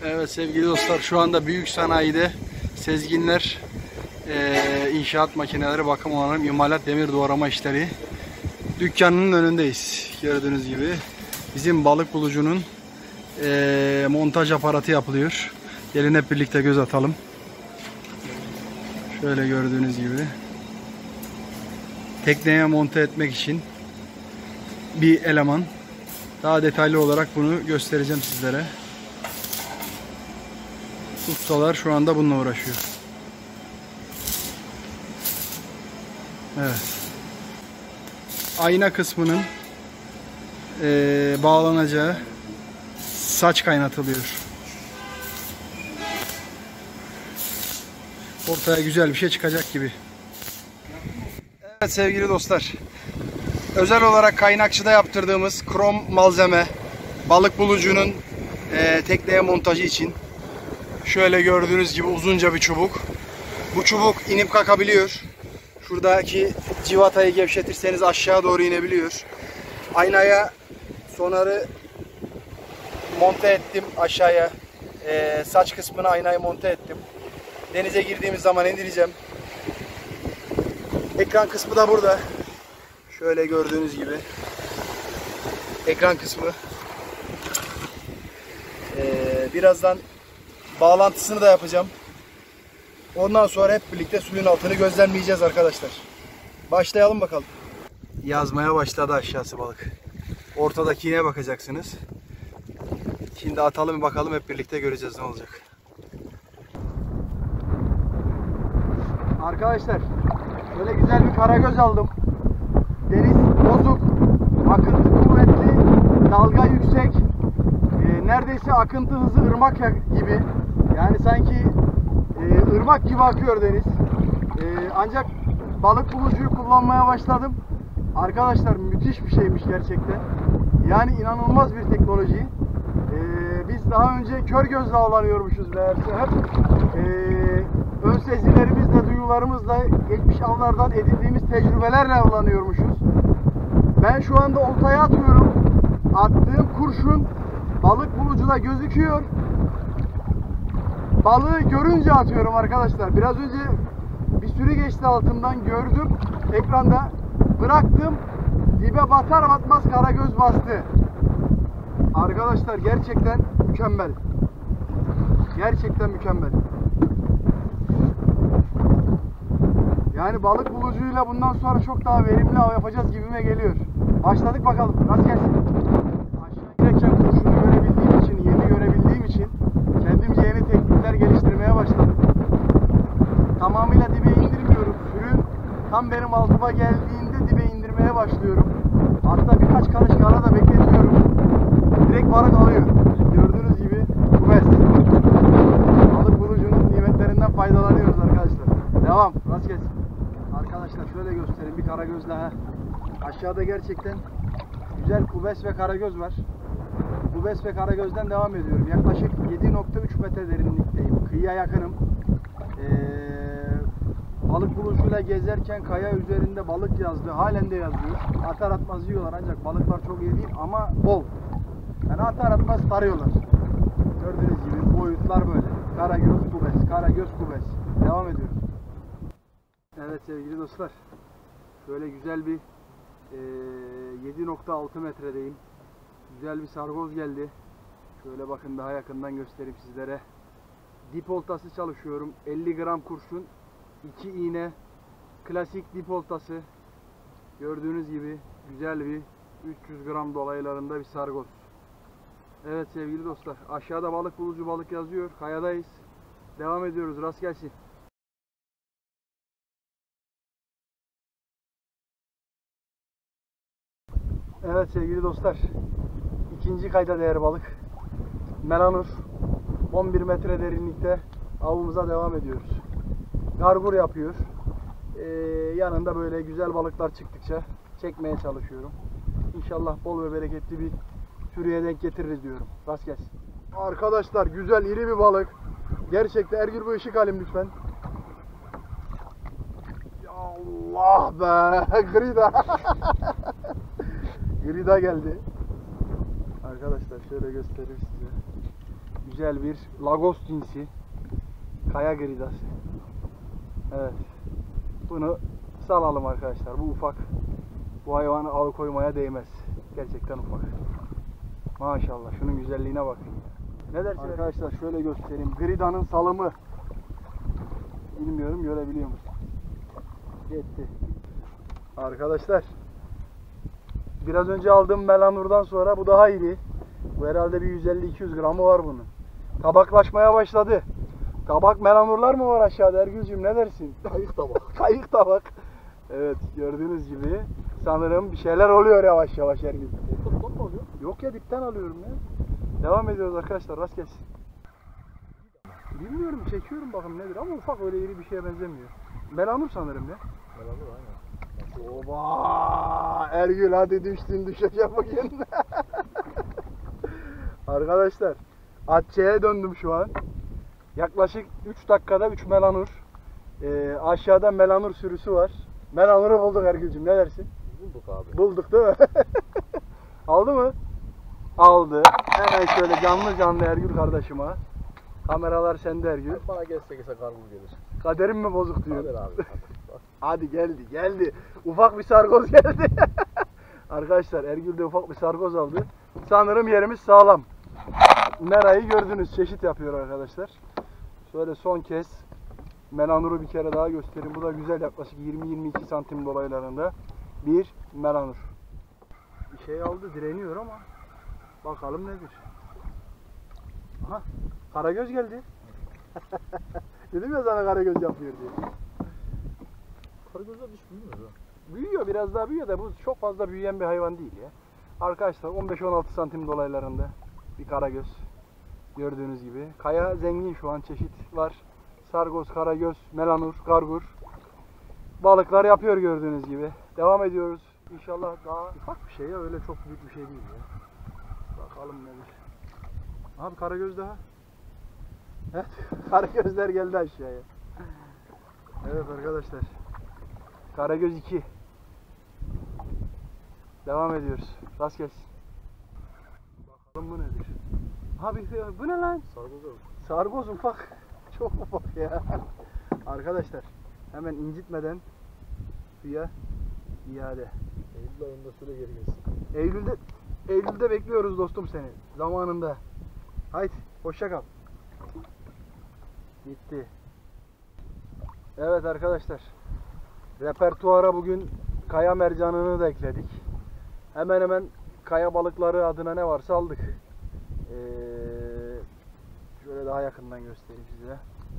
Evet sevgili dostlar, şu anda büyük sanayide Sezginler inşaat makineleri, bakım onarım, imalat, demir doğrama işleri dükkanının önündeyiz. Gördüğünüz gibi bizim balık bulucunun montaj aparatı yapılıyor. Gelin hep birlikte göz atalım. Şöyle gördüğünüz gibi tekneye monte etmek için bir eleman. Daha detaylı olarak bunu göstereceğim sizlere. Ustalar şu anda bununla uğraşıyor. Evet. Ayna kısmının bağlanacağı saç kaynatılıyor. Ortaya güzel bir şey çıkacak gibi. Evet sevgili dostlar, özel olarak kaynakçıda yaptırdığımız krom malzeme balık bulucunun tekneye montajı için. Şöyle gördüğünüz gibi uzunca bir çubuk. Bu çubuk inip kalkabiliyor. Şuradaki civatayı gevşetirseniz aşağı doğru inebiliyor. Aynaya sonarı monte ettim aşağıya. Saç kısmına aynayı monte ettim. Denize girdiğimiz zaman indireceğim. Ekran kısmı da burada. Şöyle gördüğünüz gibi. Ekran kısmı. Birazdan bağlantısını da yapacağım. Ondan sonra hep birlikte suyun altını gözlemleyeceğiz arkadaşlar. Başlayalım bakalım. Yazmaya başladı aşağısı balık. Ortadaki iğneye bakacaksınız. Şimdi atalım bakalım, hep birlikte göreceğiz ne olacak. Arkadaşlar böyle güzel bir karagöz aldım. Deniz bozuk, akıntı kuvvetli, dalga yüksek. Neredeyse akıntı hızı ırmak gibi. Yani sanki ırmak gibi akıyor deniz. Ancak balık bulucuyu kullanmaya başladım. Arkadaşlar müthiş bir şeymiş gerçekten. Yani inanılmaz bir teknoloji. Biz daha önce kör gözle avlanıyormuşuz meğerse hep. Ön sezilerimizle, duyularımızla, geçmiş avlardan edindiğimiz tecrübelerle avlanıyormuşuz. Ben şu anda oltaya atıyorum. Attığım kurşun balık bulucuda gözüküyor. Balığı görünce atıyorum arkadaşlar. Biraz önce bir sürü geçti altımdan, gördüm. Ekranda bıraktım. Dibe batar batmaz karagöz bastı. Arkadaşlar gerçekten mükemmel. Gerçekten mükemmel. Yani balık bulucuyla bundan sonra çok daha verimli av yapacağız gibime geliyor. Başladık bakalım. Rast gelsin. Aşağı girerken kurşunu görebildiğim için, yemi görebildiğim için kendimce yeni teknikler geliştirmeye başladım. Tamamıyla dibe indirmiyorum. Sürü tam benim altıma geldiğinde dibe indirmeye başlıyorum. Hatta birkaç karış kara da bekletiyorum. Direkt balık alıyor. Gördüğünüz gibi kubes. Balık bulucunun nimetlerinden faydalanıyoruz arkadaşlar. Devam. Rast gelsin. Arkadaşlar şöyle göstereyim bir karagözle. Aşağıda gerçekten güzel kubes ve karagöz var. Kubes ve karagözden devam ediyorum. Yaklaşık 7.3 metre derinlikteyim. Kıyıya yakınım. Balık bulucuyla gezerken kaya üzerinde balık yazdı. Halen de yazıyor. Atar atmaz yiyorlar ancak balıklar çok iyi değil ama bol. Yani atar atmaz tarıyorlar. Gördüğünüz gibi boyutlar böyle. Karagöz kubes, karagöz kubes. Devam ediyoruz. Evet sevgili dostlar. Şöyle güzel bir 7.6 metredeyim. Güzel bir sargoz geldi. Şöyle bakın daha yakından göstereyim sizlere. Dip oltası çalışıyorum. 50 gram kurşun, 2 iğne, klasik dip oltası. Gördüğünüz gibi güzel bir 300 gram dolaylarında bir sargoz. Evet sevgili dostlar, aşağıda balık bulucu balık yazıyor. Kayadayız. Devam ediyoruz. Rast gelsin. Evet sevgili dostlar, ikinci kayda değer balık Melanur. 11 metre derinlikte avımıza devam ediyoruz. Gargur yapıyor. Yanında böyle güzel balıklar çıktıkça çekmeye çalışıyorum. İnşallah bol ve bereketli bir sürüye denk getiririz diyorum. Rast gelsin. Arkadaşlar güzel iri bir balık. Gerçekten Ergür bir ışık alayım lütfen. Allah be! Grida! Grida geldi. Arkadaşlar şöyle göstereyim size. Güzel güzel bir Lagos cinsi kaya gridası. Evet. Bunu salalım arkadaşlar. Bu ufak. Bu hayvanı alıkoymaya değmez. Gerçekten ufak. Maşallah. Şunun güzelliğine bakın. Ne dersin arkadaşlar? Şöyle göstereyim. Gridanın salımı. Bilmiyorum, görebiliyor musun? Gitti. Arkadaşlar, biraz önce aldığım melanurdan sonra bu daha iri. Bu herhalde bir 150-200 gramı var bunun. Tabaklaşmaya başladı. Tabak melanurlar mı var aşağıda Ergül'cüğüm, ne dersin? Kayık tabak. Kayık tabak. Evet, gördüğünüz gibi sanırım bir şeyler oluyor yavaş yavaş Ergül. Ortadan mı alıyor? Yok ya, dipten alıyorum ya. Devam ediyoruz arkadaşlar, rast gelsin. Bilmiyorum, çekiyorum bakın nedir ama ufak, öyle iri bir şeye benzemiyor. Melanur sanırım ya. Melanur aynen. Oba! Ergül hadi düştün, düşecek bakayım. Arkadaşlar, Atçe'ye döndüm şu an. Yaklaşık 3 dakikada 3 melanur. Aşağıda melanur sürüsü var. Melanuru bulduk Ergül'cüğüm, ne dersin? Bulduk abi. Bulduk değil mi? Aldı mı? Aldı. Hemen şöyle canlı canlı Ergül kardeşime. Kameralar sende Ergül. Bana gelse kargul gelir. Kaderim mi bozuk diyor. Hadi abi. Bak. Hadi geldi. Ufak bir sargoz geldi. Arkadaşlar Ergül de ufak bir sargoz aldı. Sanırım yerimiz sağlam. Merayı gördünüz, çeşit yapıyor arkadaşlar. Şöyle son kez melanuru bir kere daha göstereyim. Bu da güzel, yaklaşık 20-22 santim dolaylarında bir melanur. Bir şey aldı, direniyor ama bakalım nedir. Aha, karagöz geldi. Dedim ya sana karagöz yapıyor diye. Karagözler hiç büyümüyor ha. Büyüyor, biraz daha büyüyor da bu çok fazla büyüyen bir hayvan değil ya. Arkadaşlar 15-16 santim dolaylarında bir karagöz. Gördüğünüz gibi. Kaya zengin, şu an çeşit var. Sargoz, karagöz, melanur, gargur. Balıklar yapıyor gördüğünüz gibi. Devam ediyoruz. İnşallah daha ufak bir şey ya, öyle çok büyük bir şey değil ya. Bakalım nedir. Abi karagöz daha. Evet, karagözler geldi aşağıya. Evet arkadaşlar. Karagöz 2. Devam ediyoruz. Rast gelsin. Bakalım bu nedir? Abi bu ne lan? Sargozlar. Sargoz ufak. Çok ufak ya. Arkadaşlar hemen incitmeden suya iade. Eylül ayında şöyle geri gelsin. Eylül'de bekliyoruz dostum seni. Zamanında. Haydi hoşça kal. Gitti. Evet arkadaşlar. Repertuara bugün kaya mercanını da ekledik. Hemen hemen kaya balıkları adına ne varsa aldık. Şöyle daha yakından göstereyim size.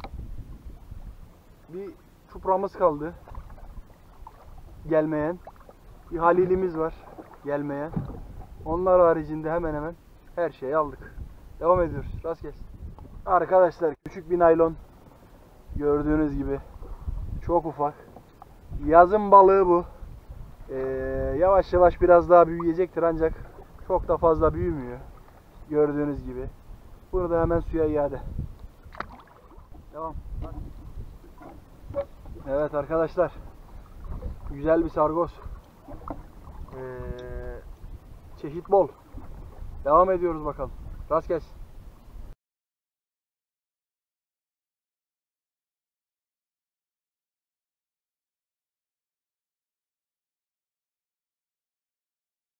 Bir çupramız kaldı. Gelmeyen. Bir halilimiz var. Gelmeyen. Onlar haricinde hemen hemen her şeyi aldık. Devam ediyoruz. Rast gelsin. Arkadaşlar küçük bir naylon. Gördüğünüz gibi. Çok ufak. Yazın balığı bu. Yavaş yavaş biraz daha büyüyecektir ancak çok da fazla büyümüyor. Gördüğünüz gibi. Bunu da hemen suya iade. Devam. Evet arkadaşlar. Güzel bir sargoz. Çeşit bol. Devam ediyoruz bakalım. Rast gelsin.